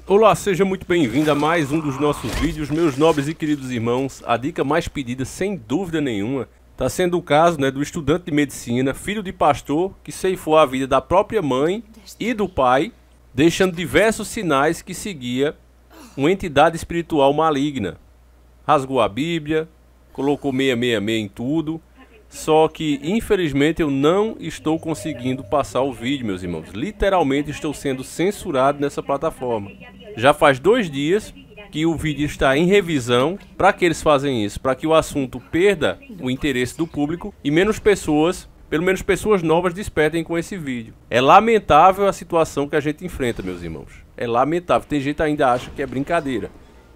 Olá, seja muito bem-vindo a mais um dos nossos vídeos, meus nobres e queridos irmãos. A dica mais pedida, sem dúvida nenhuma, está sendo o caso, do estudante de medicina, filho de pastor, que ceifou a vida da própria mãe e do pai, deixando diversos sinais que seguia uma entidade espiritual maligna. Rasgou a Bíblia, colocou 666 em tudo, só que infelizmente eu não estou conseguindo passar o vídeo, meus irmãos. Literalmente estou sendo censurado nessa plataforma. Já faz 2 dias que o vídeo está em revisão. Para que eles fazem isso? Para que o assunto perda o interesse do público e menos pessoas, pelo menos pessoas novas, despertem com esse vídeo. É lamentável a situação que a gente enfrenta, meus irmãos. É lamentável. Tem gente que ainda acha que é brincadeira.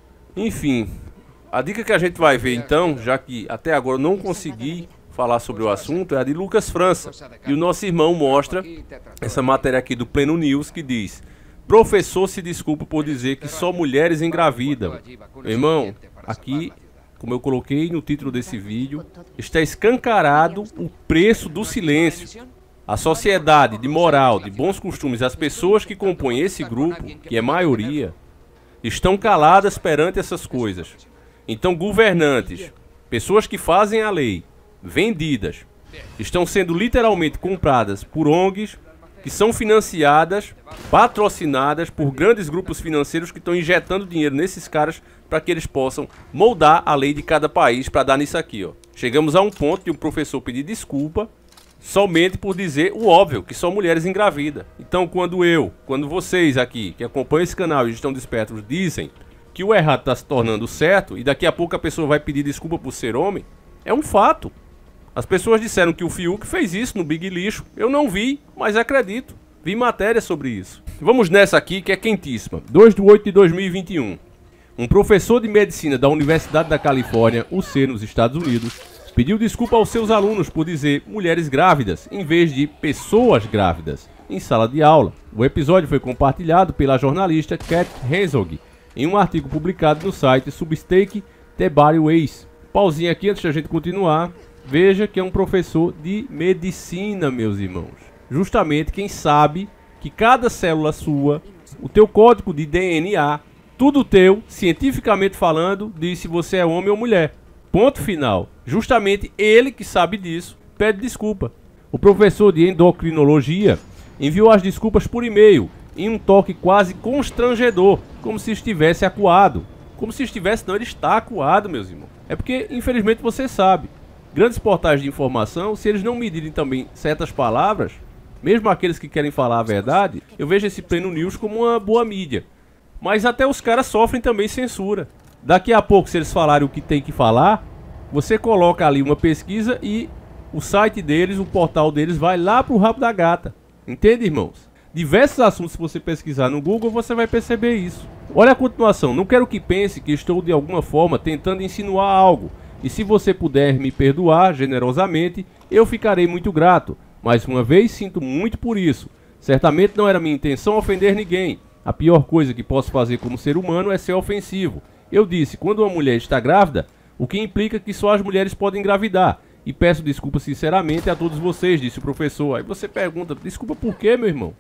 Enfim, a dica que a gente vai ver então, já que até agora eu não consegui falar sobre o assunto, é a de Lucas França. E o nosso irmão mostra essa matéria aqui do Pleno News que diz: professor se desculpa por dizer que só mulheres engravidam. Meu irmão, aqui, como eu coloquei no título desse vídeo, está escancarado o preço do silêncio. A sociedade de moral, de bons costumes, as pessoas que compõem esse grupo, que é maioria, estão caladas perante essas coisas. Então governantes, pessoas que fazem a lei, vendidas, estão sendo literalmente compradas por ONGs, que são financiadas, patrocinadas por grandes grupos financeiros que estão injetando dinheiro nesses caras para que eles possam moldar a lei de cada país para dar nisso aqui, ó. Chegamos a um ponto de um professor pedir desculpa somente por dizer o óbvio, que só mulheres engravidam. Então quando vocês aqui que acompanham esse canal e estão despertos dizem que o errado está se tornando certo e daqui a pouco a pessoa vai pedir desculpa por ser homem, é um fato. As pessoas disseram que o Fiuk fez isso no Big Lixo. Eu não vi, mas acredito. Vi matéria sobre isso. Vamos nessa aqui que é quentíssima. 2 de 8 de 2021. Um professor de medicina da Universidade da Califórnia, UC, nos Estados Unidos, pediu desculpa aos seus alunos por dizer mulheres grávidas, em vez de pessoas grávidas, em sala de aula. O episódio foi compartilhado pela jornalista Kat Herzog em um artigo publicado no site Substack The Body Ways. Pausinha aqui antes da gente continuar. Veja que é um professor de medicina, meus irmãos. Justamente quem sabe que cada célula sua, o teu código de DNA, tudo teu, cientificamente falando, diz se você é homem ou mulher. Ponto final. Justamente ele que sabe disso pede desculpa. O professor de endocrinologia enviou as desculpas por e-mail, em um toque quase constrangedor, como se estivesse acuado. Como se estivesse, não, ele está acuado, meus irmãos. É porque, infelizmente, você sabe. Grandes portais de informação, se eles não medirem também certas palavras, mesmo aqueles que querem falar a verdade, eu vejo esse Pleno News como uma boa mídia. Mas até os caras sofrem também censura. Daqui a pouco, se eles falarem o que tem que falar, você coloca ali uma pesquisa e o site deles, o portal deles vai lá pro rabo da gata. Entende, irmãos? Diversos assuntos, se você pesquisar no Google, você vai perceber isso. Olha a continuação. Não quero que pense que estou de alguma forma tentando insinuar algo. E se você puder me perdoar generosamente, eu ficarei muito grato. Mais uma vez, sinto muito por isso. Certamente não era minha intenção ofender ninguém. A pior coisa que posso fazer como ser humano é ser ofensivo. Eu disse, quando uma mulher está grávida, o que implica que só as mulheres podem engravidar. E peço desculpa sinceramente a todos vocês, disse o professor. Aí você pergunta, desculpa por quê, meu irmão?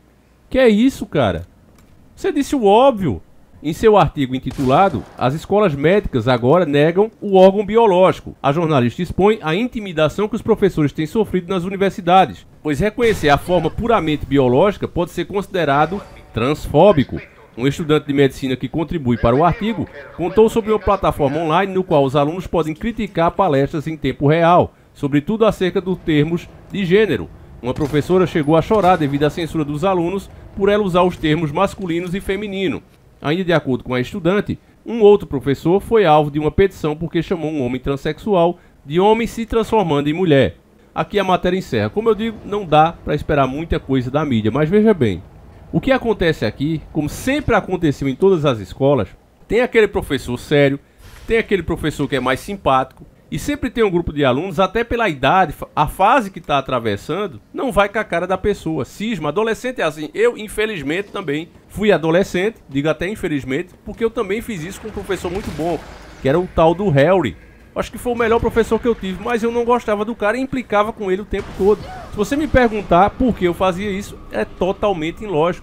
Que é isso, cara? Você disse o óbvio. Em seu artigo intitulado, as escolas médicas agora negam o órgão biológico. A jornalista expõe a intimidação que os professores têm sofrido nas universidades, pois reconhecer a forma puramente biológica pode ser considerado transfóbico. Um estudante de medicina que contribui para o artigo contou sobre uma plataforma online no qual os alunos podem criticar palestras em tempo real, sobretudo acerca dos termos de gênero. Uma professora chegou a chorar devido à censura dos alunos por ela usar os termos masculinos e feminino. Ainda de acordo com a estudante, um outro professor foi alvo de uma petição porque chamou um homem transexual de homem se transformando em mulher. Aqui a matéria encerra. Como eu digo, não dá para esperar muita coisa da mídia, mas veja bem. O que acontece aqui, como sempre aconteceu em todas as escolas, tem aquele professor sério, tem aquele professor que é mais simpático, e sempre tem um grupo de alunos, até pela idade, a fase que está atravessando, não vai com a cara da pessoa. Cisma, adolescente é assim. Eu, infelizmente, também fui adolescente, digo até infelizmente, porque eu também fiz isso com um professor muito bom, que era o tal do Harry. Acho que foi o melhor professor que eu tive, mas eu não gostava do cara e implicava com ele o tempo todo. Se você me perguntar por que eu fazia isso, é totalmente ilógico.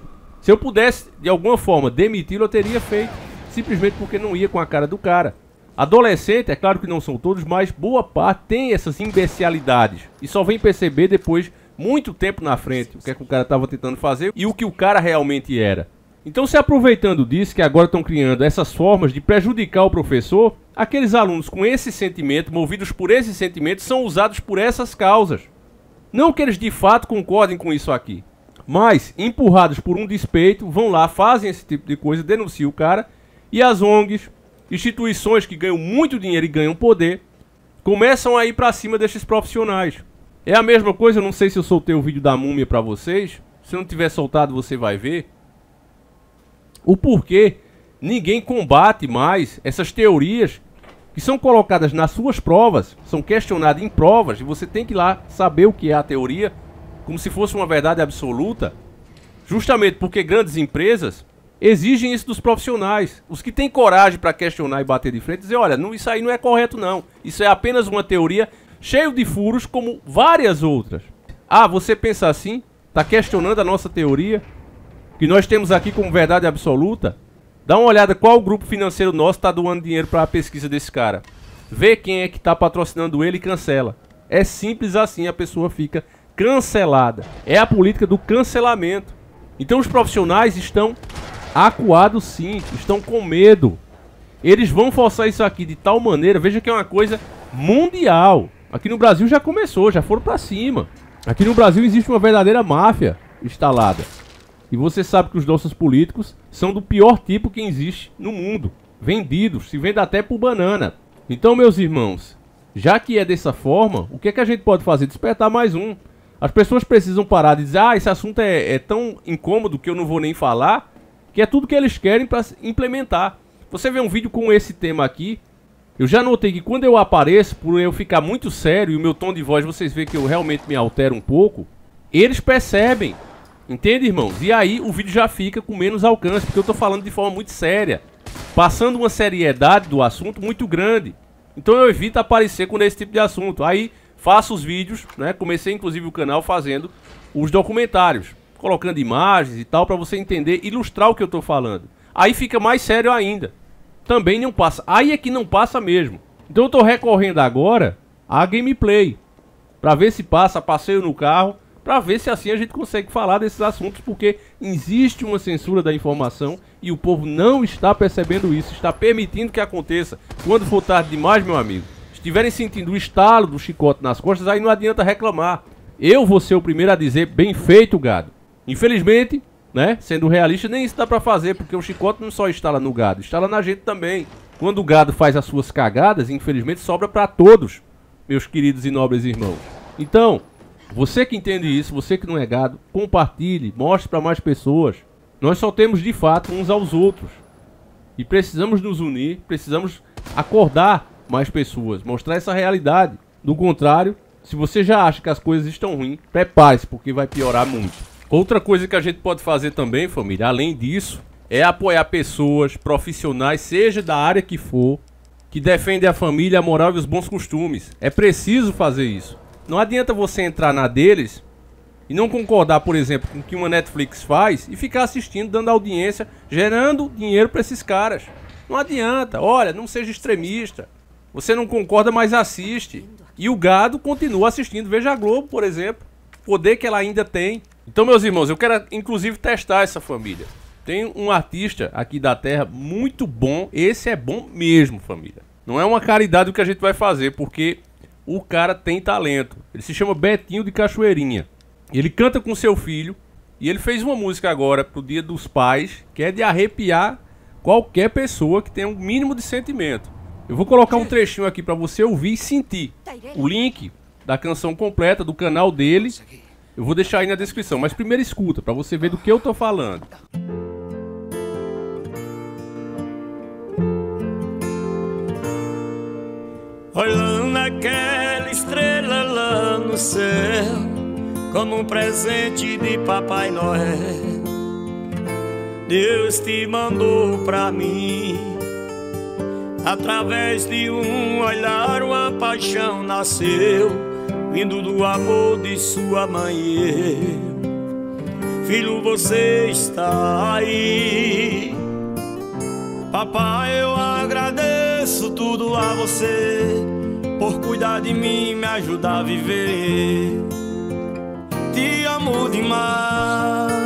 Se eu pudesse, de alguma forma, demiti-lo, eu teria feito. Simplesmente porque não ia com a cara do cara. Adolescente, é claro que não são todos, mas boa parte tem essas imbecilidades. E só vem perceber depois, muito tempo na frente, o que é que o cara estava tentando fazer e o que o cara realmente era. Então, se aproveitando disso, que agora estão criando essas formas de prejudicar o professor, aqueles alunos com esse sentimento, movidos por esse sentimento, são usados por essas causas. Não que eles de fato concordem com isso aqui, mas, empurrados por um despeito, vão lá, fazem esse tipo de coisa, denunciam o cara, e as ONGs, instituições que ganham muito dinheiro e ganham poder, começam a ir pra cima desses profissionais. É a mesma coisa, eu não sei se eu soltei o vídeo da múmia pra vocês, se eu não tiver soltado você vai ver. O porquê ninguém combate mais essas teorias que são colocadas nas suas provas, são questionadas em provas, e você tem que ir lá saber o que é a teoria, como se fosse uma verdade absoluta, justamente porque grandes empresas exigem isso dos profissionais. Os que têm coragem para questionar e bater de frente, dizer, olha, não, isso aí não é correto não, isso é apenas uma teoria cheia de furos como várias outras. Ah, você pensa assim? Está questionando a nossa teoria, que nós temos aqui como verdade absoluta? Dá uma olhada qual grupo financeiro nosso está doando dinheiro para a pesquisa desse cara. Vê quem é que está patrocinando ele e cancela. É simples assim, a pessoa fica cancelada. É a política do cancelamento. Então os profissionais estão acuados sim, estão com medo. Eles vão forçar isso aqui de tal maneira, veja que é uma coisa mundial. Aqui no Brasil já começou, já foram pra cima. Aqui no Brasil existe uma verdadeira máfia instalada. E você sabe que os nossos políticos são do pior tipo que existe no mundo. Vendidos, se vende até por banana. Então, meus irmãos, já que é dessa forma, o que é que a gente pode fazer? Despertar mais um. As pessoas precisam parar de dizer, ah, esse assunto é tão incômodo que eu não vou nem falar, que é tudo que eles querem para implementar. Você vê um vídeo com esse tema aqui, eu já notei que quando eu apareço, por eu ficar muito sério e o meu tom de voz, vocês veem que eu realmente me altero um pouco, eles percebem, entende, irmãos? E aí o vídeo já fica com menos alcance, porque eu tô falando de forma muito séria, passando uma seriedade do assunto muito grande. Então eu evito aparecer com esse tipo de assunto. Aí faço os vídeos, né? Comecei inclusive o canal fazendo os documentários, colocando imagens e tal, para você entender, ilustrar o que eu tô falando. Aí fica mais sério ainda. Também não passa. Aí é que não passa mesmo. Então eu tô recorrendo agora a gameplay, para ver se passa, passeio no carro, para ver se assim a gente consegue falar desses assuntos, porque existe uma censura da informação e o povo não está percebendo isso, está permitindo que aconteça. Quando for tarde demais, meu amigo, estiverem sentindo o estalo do chicote nas costas, aí não adianta reclamar. Eu vou ser o primeiro a dizer, bem feito, gado. Infelizmente, né, sendo realista, nem isso dá pra fazer, porque o chicote não só instala no gado, instala na gente também. Quando o gado faz as suas cagadas, infelizmente sobra pra todos, meus queridos e nobres irmãos. Então, você que entende isso, você que não é gado, compartilhe, mostre pra mais pessoas. Nós só temos de fato uns aos outros. E precisamos nos unir, precisamos acordar mais pessoas, mostrar essa realidade. Do contrário, se você já acha que as coisas estão ruins, prepare-se, porque vai piorar muito. Outra coisa que a gente pode fazer também, família, além disso, é apoiar pessoas, profissionais, seja da área que for, que defendem a família, a moral e os bons costumes. É preciso fazer isso. Não adianta você entrar na deles e não concordar, por exemplo, com o que uma Netflix faz e ficar assistindo, dando audiência, gerando dinheiro para esses caras. Não adianta. Olha, não seja extremista. Você não concorda, mas assiste. E o gado continua assistindo. Veja a Globo, por exemplo. Poder que ela ainda tem. Então, meus irmãos, eu quero inclusive testar essa família. Tem um artista aqui da terra muito bom. Esse é bom mesmo, família. Não é uma caridade o que a gente vai fazer, porque o cara tem talento. Ele se chama Betinho de Cachoeirinha. Ele canta com seu filho. E ele fez uma música agora pro Dia dos Pais, que é de arrepiar qualquer pessoa que tenha um mínimo de sentimento. Eu vou colocar um trechinho aqui pra você ouvir e sentir. O link da canção completa do canal dele eu vou deixar aí na descrição. Mas primeiro escuta, pra você ver do que eu tô falando. Olhando aquela estrela lá no céu, como um presente de Papai Noel, Deus te mandou pra mim. Através de um olhar, uma paixão nasceu, vindo do amor de sua mãe e eu. filho, você está aí. Papai, eu agradeço tudo a você, por cuidar de mim, me ajudar a viver. Te amo demais.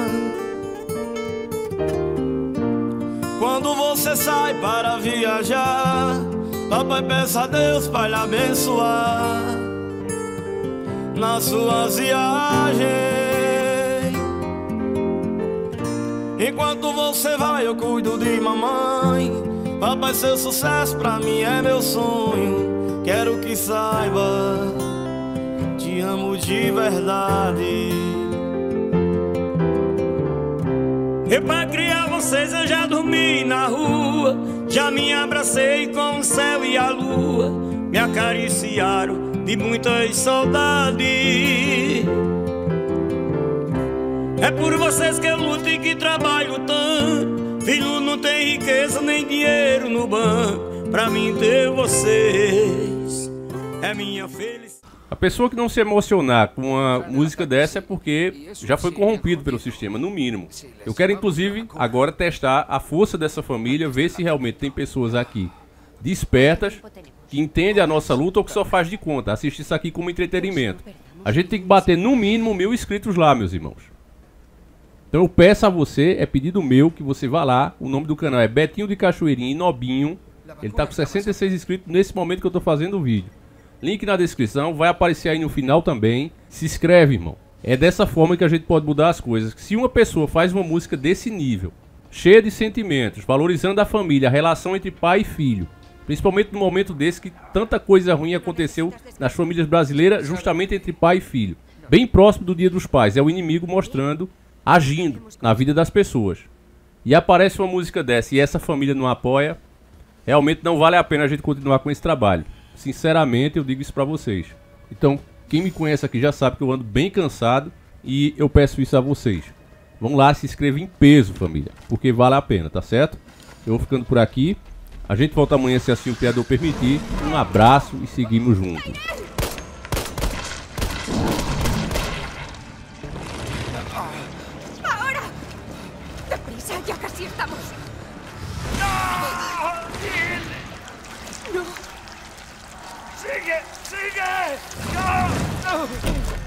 Quando você sai para viajar, papai, peça a Deus para lhe abençoar nas suas viagens. Enquanto você vai, eu cuido de mamãe. Papai, seu sucesso pra mim é meu sonho. Quero que saiba, te amo de verdade. E pra criar vocês eu já dormi na rua, já me abracei com o céu e a lua, me acariciaram de muitas saudades. É por vocês que eu luto e que trabalho tanto. Filho, não tem riqueza nem dinheiro no banco, pra mim ter vocês é minha felicidade. A pessoa que não se emocionar com uma música dessa é porque já foi corrompido pelo sistema, no mínimo. Eu quero, inclusive, agora testar a força dessa família, ver se realmente tem pessoas aqui despertas, que entendem a nossa luta ou que só faz de conta, assistir isso aqui como entretenimento. A gente tem que bater no mínimo 1000 inscritos lá, meus irmãos. Então eu peço a você, é pedido meu, que você vá lá. O nome do canal é Betinho de Cachoeirinha e Nobinho. Ele tá com 66 inscritos nesse momento que eu tô fazendo o vídeo. Link na descrição, vai aparecer aí no final também. Se inscreve, irmão. É dessa forma que a gente pode mudar as coisas. Se uma pessoa faz uma música desse nível, cheia de sentimentos, valorizando a família, a relação entre pai e filho, principalmente no momento desse que tanta coisa ruim aconteceu nas famílias brasileiras, justamente entre pai e filho, bem próximo do Dia dos Pais, é o inimigo mostrando, agindo na vida das pessoas. E aparece uma música dessa e essa família não apoia, realmente não vale a pena a gente continuar com esse trabalho. Sinceramente, eu digo isso pra vocês. Então, quem me conhece aqui já sabe que eu ando bem cansado e eu peço isso a vocês. Vão lá, se inscreva em peso, família, porque vale a pena, tá certo? Eu vou ficando por aqui. A gente volta amanhã, se assim o Criador permitir. Um abraço e seguimos juntos. ¡Ahora! ¡Deprisa! ¡Ya casi estamos! ¡Sigue! ¡Sigue! ¡No!